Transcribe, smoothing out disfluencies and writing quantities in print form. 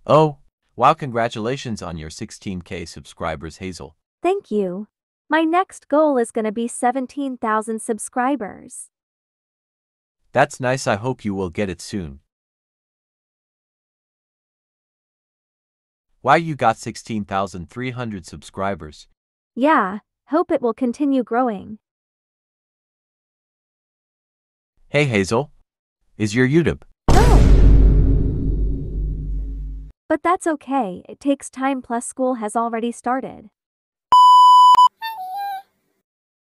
Oh, wow, congratulations on your 16K subscribers, Hazel. Thank you. My next goal is gonna be 17,000 subscribers. That's nice, I hope you will get it soon. Wow, you got 16,300 subscribers. Yeah, hope it will continue growing. Hey Hazel, is your YouTube? But that's okay, it takes time plus school has already started.